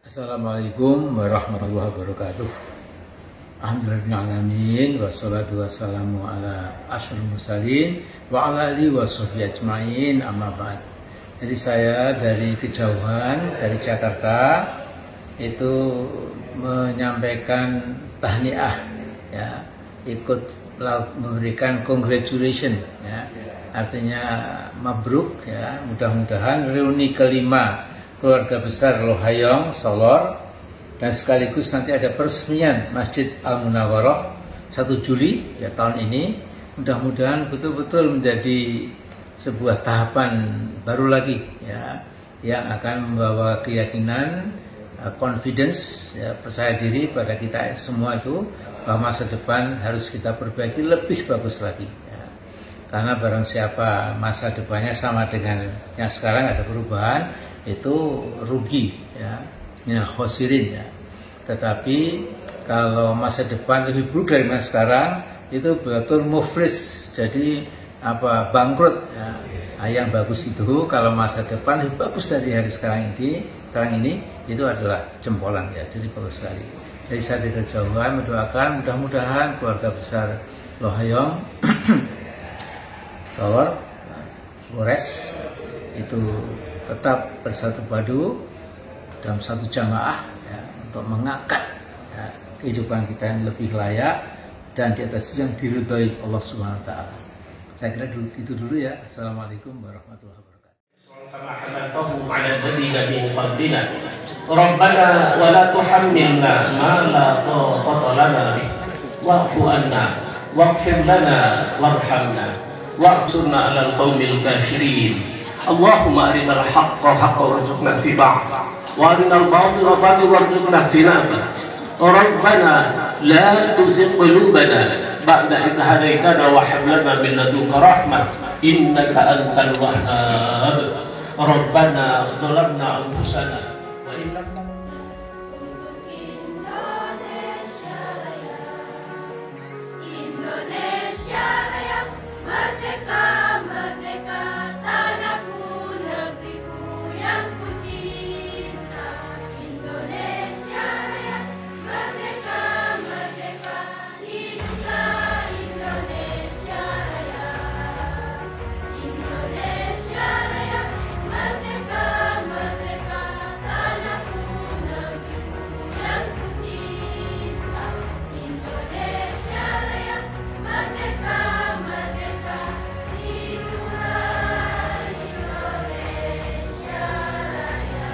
Assalamualaikum warahmatullahi wabarakatuh. Alhamdulillahirrahmanirrahim. Wassalatu wassalamu ala asyrofil mursalin wa ala alihi wa sahbihi ajma'in, amma ba'd. Jadi saya dari kejauhan, dari Jakarta, itu menyampaikan tahniah, ya, ikut memberikan congratulation, ya, artinya mabruk, ya, mudah-mudahan reuni kelima keluarga besar Lohayong Solor, dan sekaligus nanti ada peresmian Masjid Al-Munawwarah 1 Juli ya tahun ini. Mudah-mudahan betul-betul menjadi sebuah tahapan baru lagi, ya, yang akan membawa keyakinan, confidence, ya, percaya diri pada kita semua itu bahwa masa depan harus kita perbaiki lebih bagus lagi, ya. Karena barang siapa masa depannya sama dengan yang sekarang ada perubahan, itu rugi, ya, minal khosirin, ya. Tetapi kalau masa depan lebih buruk dari masa sekarang, itu betul muflis, jadi bangkrut, ya. Nah, yang bagus itu kalau masa depan lebih bagus dari hari sekarang ini itu adalah jempolan, ya, jadi bagus sekali. Jadi saya dari kejauhan mendoakan mudah-mudahan keluarga besar Lohayong Solor Flores itu tetap bersatu padu dalam satu jamaah, ya, untuk mengangkat, ya, kehidupan kita yang lebih layak dan di atas yang diridhoi Allah Subhanahu wa taala. Saya kira itu dulu, ya. Assalamualaikum warahmatullahi wabarakatuh. Rabbana wa la tuhammilna ma la taqata lana bih wa'fu anna waghfir lana warhamna wa'surna 'alal qaumil kafirin. Allahumma arinal haqqa haqqan warzuqna ittiba'ah wa arinal batila batilan warzuqna ijtinabah. Rabbana la tuzigh qulubana ba'da idh hadaytana wa hab lana min ladunka rahmah innaka antal wahhab. Rabbana zalamna anfusana wa in lam Indonesia Raya, merdeka, merdeka, tanahku, negeriku yang ku cinta. Indonesia Raya, merdeka, merdeka, hiduplah Indonesia Raya. Indonesia Raya, merdeka, merdeka, tanahku, negeriku yang ku cinta. Indonesia Raya, merdeka, merdeka, hiduplah Indonesia Raya.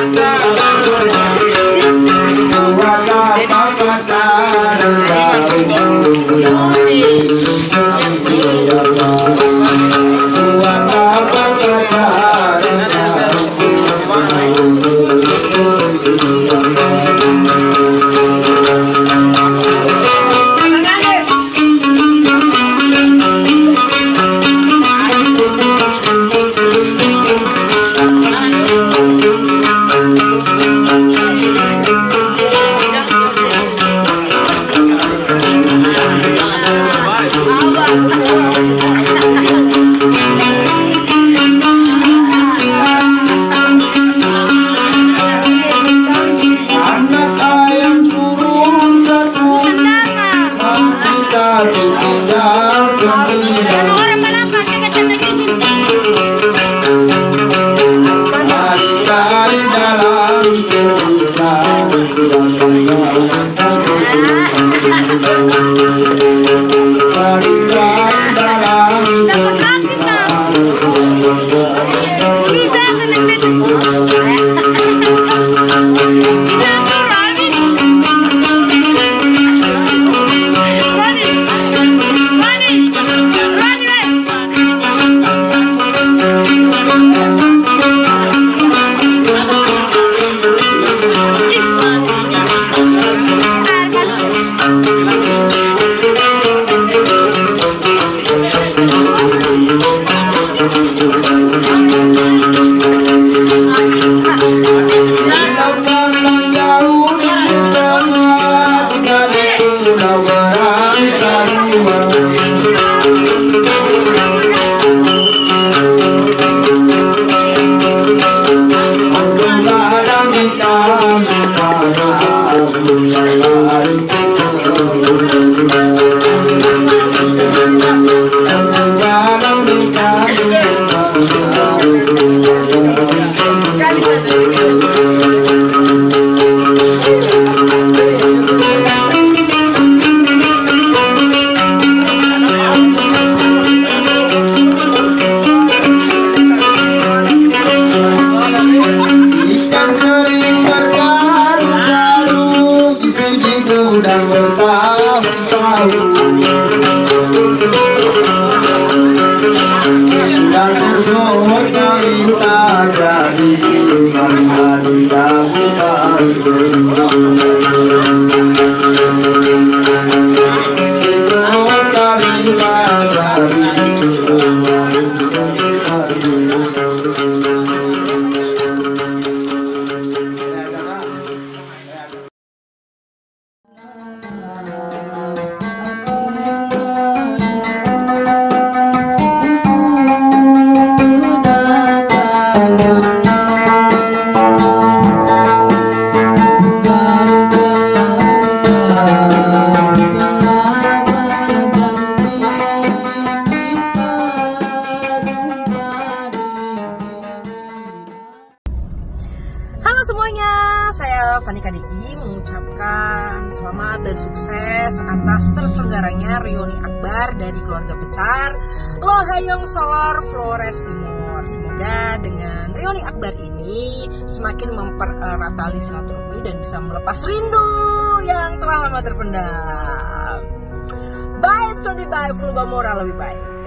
Fanika Diki mengucapkan selamat dan sukses atas terselenggaranya reuni akbar dari keluarga besar Lohayong Solor Flores Timur. Semoga dengan reuni akbar ini semakin mempererat tali silaturahmi dan bisa melepas rindu yang telah lama terpendam. Bye, Sony, bye, Fluba Moral lebih baik.